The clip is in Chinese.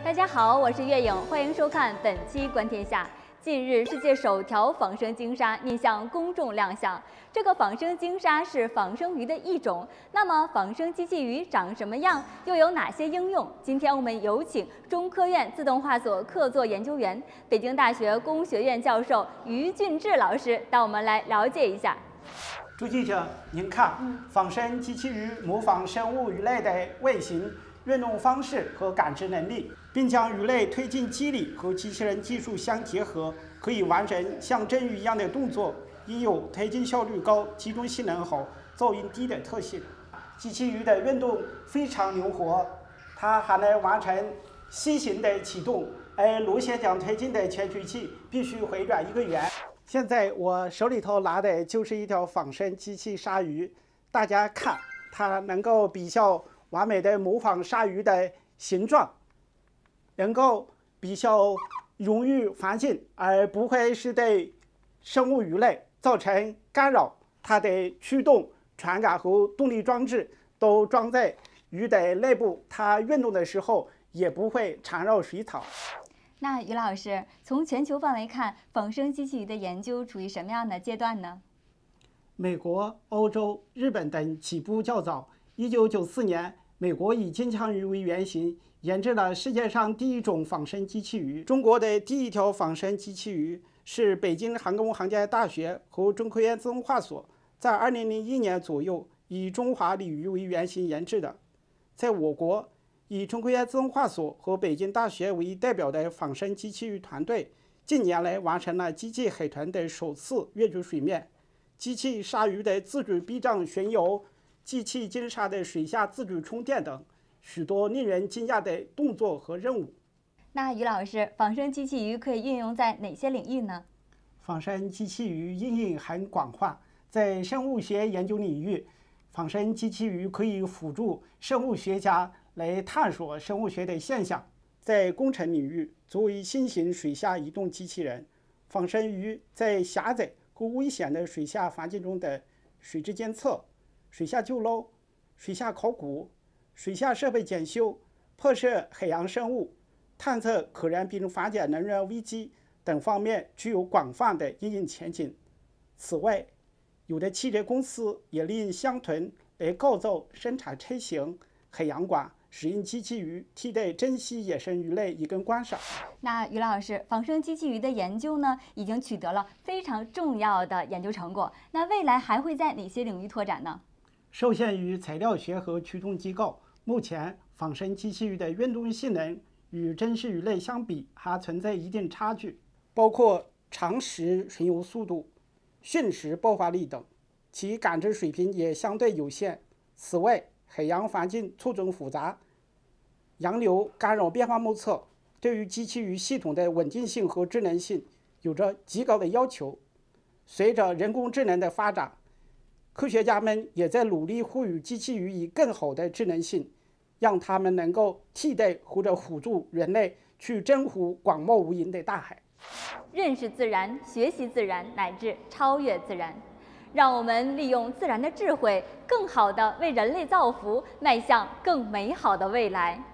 大家好，我是月影，欢迎收看本期《观天下》。近日，世界首条仿生鲸鲨面向公众亮相。这个仿生鲸鲨是仿生鱼的一种。那么，仿生机器鱼长什么样，又有哪些应用？今天我们有请中科院自动化所客座研究员、北京大学工学院教授于俊志老师带我们来了解一下。 朱记者，您看，仿生机器鱼模仿生物鱼类的外形、运动方式和感知能力，并将鱼类推进机理和机器人技术相结合，可以完成像真鱼一样的动作，应有推进效率高、机动性能好、噪音低的特性。机器鱼的运动非常灵活，它还能完成 C 型的启动，而螺旋桨推进的前驱器必须回转一个圆。现在我手里头拿的就是一条仿生机器鲨鱼，大家看，它能够比较完美的模仿鲨鱼的形状，能够比较容易环境，而不会是对生物鱼类造成干扰。它的驱动、传感和动力装置都装在鱼的内部，它运动的时候也不会缠绕水草。 那于老师，从全球范围看，仿生机器鱼的研究处于什么样的阶段呢？ 美国、欧洲、日本等起步较早。1994年，美国以金枪鱼为原型，研制了世界上第一种仿生机器鱼。中国的第一条仿生机器鱼是北京航空航天大学和中科院自动化所在2001年左右以中华鲤鱼为原型研制的。在我国，以中科院自动化所和北京大学为代表的仿生机器鱼团队，近年来完成了机器海豚的首次跃出水面，机器鲨鱼的自主避障巡游，机器鲸鲨的水下自主充电等许多令人惊讶的动作和任务。 那于老师，仿生机器鱼可以运用在哪些领域呢？ 仿生机器鱼应用很广泛，在生物学研究领域，仿生机器鱼可以辅助生物学家来探索生物学的现象。在工程领域，作为新型水下移动机器人，仿生鱼在狭窄和危险的水下环境中的水质监测、水下救捞、水下考古、水下设备检修、拍摄海洋生物、探测可燃并缓解能源危机等方面具有广泛的应用前景。此外，有的汽车公司也利用箱豚来构造生产车型、海洋馆，使用机器鱼替代珍稀野生鱼类以供观赏。 那于老师，仿生机器鱼的研究呢，已经取得了非常重要的研究成果。那未来还会在哪些领域拓展呢？ 受限于材料学和驱动机构，目前仿生机器鱼的运动性能与真实鱼类相比还存在一定差距，包括长时巡游速度、瞬时爆发力等，其感知水平也相对有限。此外，海洋环境错综复杂，洋流干扰变化莫测，对于机器鱼系统的稳定性和智能性有着极高的要求。随着人工智能的发展，科学家们也在努力赋予机器鱼以更好的智能性，让它们能够替代或者辅助人类去征服广袤无垠的大海。 认识自然，学习自然，乃至超越自然。让我们利用自然的智慧，更好地为人类造福，迈向更美好的未来。